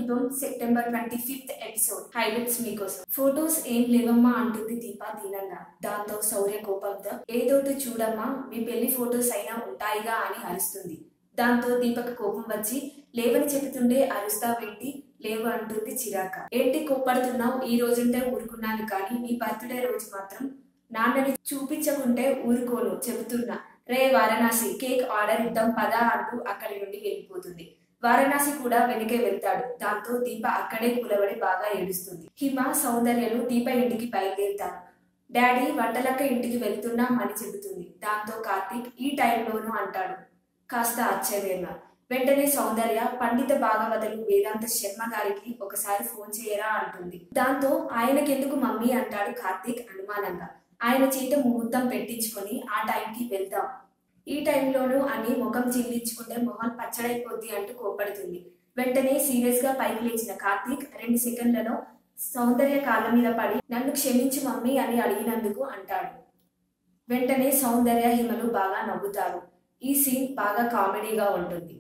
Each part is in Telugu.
దీపం సెప్టెంబర్ 25th ఎపిసోడ్ హైలైట్స్ మీకోసం. ఫోటోస్ ఏం లేవమ్మా అంటుంది దీప దీనంగా. దాంతో శౌర్య కోపంతో ఏదోటి చూడమ్మా, మీ పెళ్లి ఫోటోస్ అయినా ఉంటాయిగా అని అరుస్తుంది. దాంతో దీపకు కోపం వచ్చి లేవని చెబుతుండే అరుస్తావేంటి, లేవు అంటుంది చిరాక. ఏంటి కోపడుతున్నావు, ఈ రోజుంటే ఊరుకున్నాను కానీ నీ బర్త్డే రోజు మాత్రం నాన్నని చూపించకుంటే ఊరుకోను చెబుతున్నా. రే వారణాసి, కేక్ ఆర్డర్ ఇద్దాం పదా అంటూ అక్కడి నుండి వెళ్ళిపోతుంది. వారణాసి కూడా వెనకే వెళ్తాడు. దాంతో దీప అక్కడే కూలబడి బాగా ఏడుస్తుంది. హిమ, సౌందర్యలు దీప ఇంటికి బయలుదేరుతారు. డాడీ వంటలక్క ఇంటికి వెళ్తున్నాం అని చెబుతుంది. దాంతో కార్తీక్ ఈ టైంలోనూ అంటాడు కాస్త ఆశ్చర్యంగా. వెంటనే సౌందర్య పండిత భాగవతులు వేదాంత శర్మ గారికి ఒకసారి ఫోన్ చేయరా అంటుంది. దాంతో ఆయనకెందుకు మమ్మీ అంటాడు కార్తీక్ అనుమానంగా. ఆయన చేత ముహూర్తం పెట్టించుకొని ఆ టైంకి వెళ్తాం, ఈ టైంలోనూ అని ముఖం చిల్లించుకుంటే మొహం పచ్చడైపోద్ది అంటూ కోపడుతుంది. వెంటనే సీరియస్ గా పైకి లేచిన కార్తీక్ 2 సెకండ్లలో సౌందర్య కాళ్ళ మీద పడి నన్ను క్షమించు మమ్మీ అని అడిగినందుకు అంటాడు. వెంటనే సౌందర్య, హిమలు బాగా నవ్వుతారు. ఈ సీన్ బాగా కామెడీగా ఉంటుంది.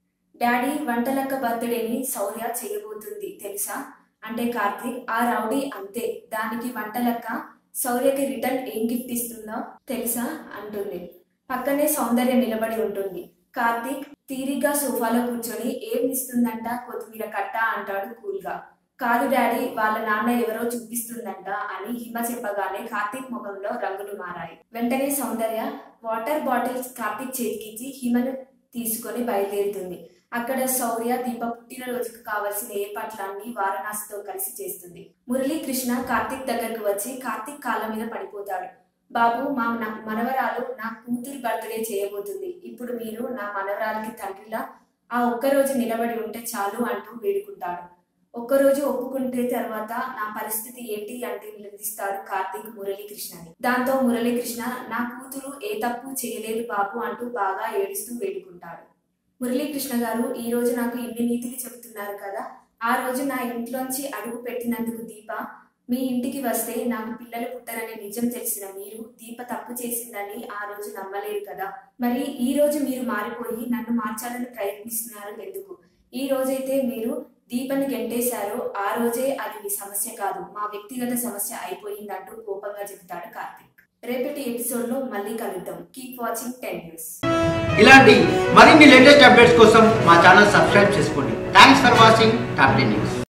డాడీ వంటలక్క బర్త్డేని శౌర్య చేయబోతుంది తెలుసా అంటే కార్తీక్, ఆ రౌడీ అంతే, దానికి వంటలక్క శౌర్యకి రిటర్న్ ఏం గిఫ్ట్ ఇస్తుందో తెలుసా అంటుంది. పక్కనే సౌందర్య నిలబడి ఉంటుంది. కార్తీక్ తీరిగ్గా సోఫాలో కూర్చొని ఏం ఇస్తుందంట, కొత్తిమీర కట్ట అంటాడు కూల్గా. కాదు డాడీ, వాళ్ళ నాన్న ఎవరో చూపిస్తుందంట అని హిమ చెప్పగానే కార్తీక్ ముఖంలో రంగులు మారాయి. వెంటనే సౌందర్య వాటర్ బాటిల్స్ కార్తీక్ చేతికిచ్చి హిమను తీసుకొని బయలుదేరుతుంది. అక్కడ శౌర్య దీప పుట్టినరోజుకు కావలసిన ఏర్పాట్లన్నీ వారణాసితో కలిసి చేస్తుంది. మురళీకృష్ణ కార్తీక్ దగ్గరకు వచ్చి కార్తీక్ కాళ్ళ మీద పడిపోతాడు. బాబు, మా మనవరాలు నా కూతురు బర్త్డే చేయబోతుంది. ఇప్పుడు మీరు నా మనవరాలకి తండ్రిలా ఆ ఒక్కరోజు నిలబడి ఉంటే చాలు అంటూ వేడుకుంటాడు. ఒక్కరోజు ఒప్పుకుంటే తర్వాత నా పరిస్థితి ఏంటి అంటే నిలదీస్తాడు కార్తీక్ మురళీకృష్ణని. దాంతో మురళీకృష్ణ నా కూతురు ఏ తప్పు చేయలేదు బాబు అంటూ బాగా ఏడుస్తూ వేడుకుంటాడు. మురళీకృష్ణ గారు, ఈ రోజు నాకు ఇన్ని నీతులు చెబుతున్నారు కదా, ఆ రోజు నా ఇంట్లోంచి అడుగు పెట్టినందుకు దీప మీ ఇంటికి వస్తే నాకు పిల్లలు పుట్టరనే నిజం తెలిసిన మీరు దీప తప్పు చేసిందని ఆ రోజు నమ్మలేరు కదా, మరి ఈ రోజు మీరు మారిపోయి నన్ను మార్చాలని ప్రయత్నిస్తున్నారు ఎందుకు? ఈ రోజైతే మీరు దీపని గెంటేశారో ఆ రోజే అది మీ సమస్య కాదు, మా వ్యక్తిగత సమస్య అయిపోయిందంటూ కోపంగా చెబుతాడు కార్తీక్. రేపటి ఎపిసోడ్ లో మళ్ళీ కలుద్దాం. Keep watching 10 News. ఇలాంటి మరిన్ని లేటెస్ట్ అప్డేట్స్ కోసం మా ఛానల్ సబ్స్క్రైబ్ చేసుకోండి. Thanks for watching top 10 News.